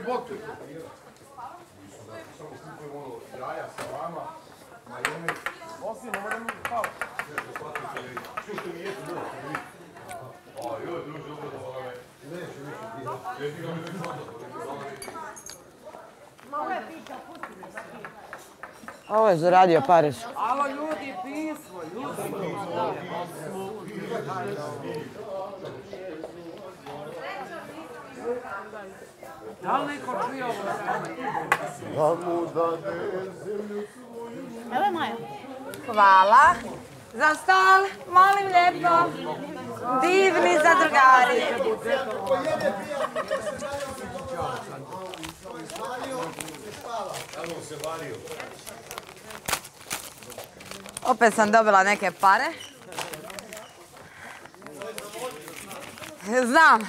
boke. Samo kupujemo ono jaja sa vama, majonez. Osim, ne moramo spavati. Čuš što mi jesu bilo, što mi vidi. Joj, druže, dobro da hvala me. Neće više biti. Jesi ga mi vidi sada. Ovo je pika, pusti me za pika. Ovo je zaradio Pariš. Alo, ljudi, pismo, ljudi. Da li neko čuje ovo? Evo je Maja. Hvala. Za stol, molim lijepo. Divni zadrugari. Opet sam dobila neke pare. Znam.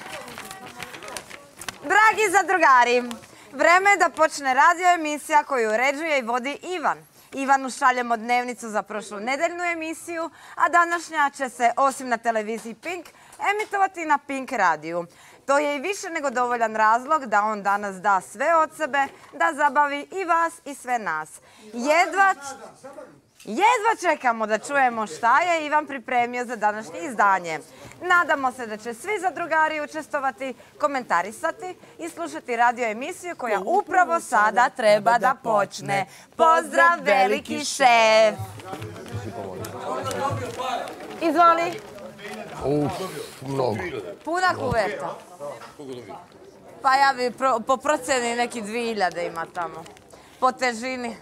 Dragi zadrugari, vreme je da počne radio emisija koju uređuje i vodi Ivan. Ivanu šaljemo dnevnicu za prošlu nedeljnu emisiju, a današnja će se, osim na televiziji Pink, emitovati na Pink radiju. To je i više nego dovoljan razlog da on danas da sve od sebe, da zabavi i vas i sve nas. Jedva čekamo da čujemo šta je Ivan pripremio za današnje izdanje. Nadamo se da će svi zadrugari učestvovati, komentarisati i slušati radio emisiju koja upravo sada treba da počne. Pozdrav, veliki šef! Izvoli. Mnogo. Puna kuverta. Pa ja bi po procjeni neki 2000 ima tamo. Po težini.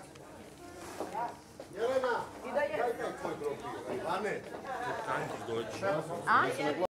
Jelena, daj taj tvoj profil. A ne, kančiš doći. A?